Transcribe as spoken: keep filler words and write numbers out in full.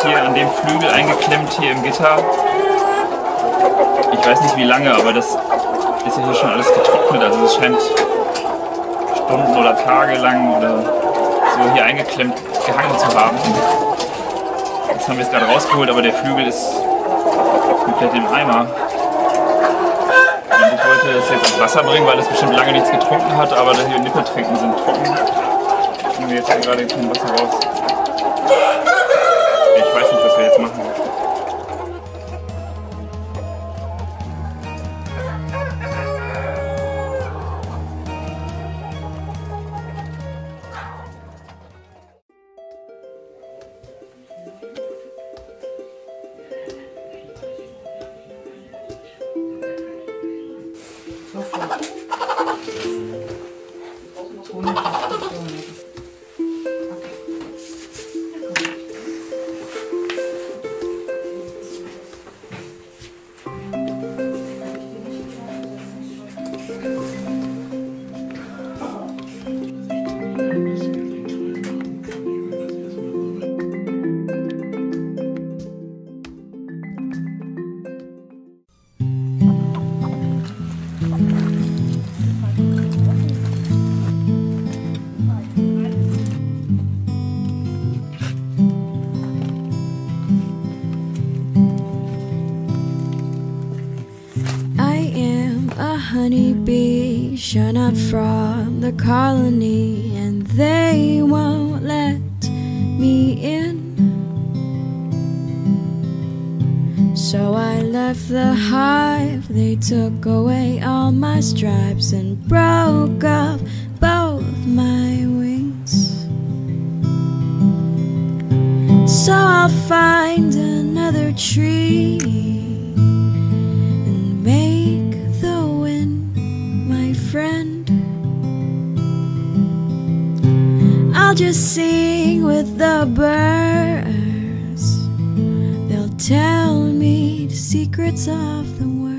hier an dem Flügel eingeklemmt, hier im Gitter. Ich weiß nicht wie lange, aber das ist ja hier schon alles getrocknet. Also es scheint Stunden oder Tage lang oder so hier eingeklemmt gehangen zu haben. Jetzt haben wir es gerade rausgeholt, aber der Flügel ist komplett im Eimer. Und ich wollte es jetzt ins Wasser bringen, weil es bestimmt lange nichts getrunken hat, aber die Nippeltränken sind trocken. Kriegen wir jetzt hier gerade im Wasser raus. Ich weiß nicht, was wir jetzt machen. Honeybee shut up from the colony, and they won't let me in. So I left the hive, they took away all my stripes and broke off both my wings. So I'll find another tree and make friend. I'll just sing with the birds. They'll tell me the secrets of the world.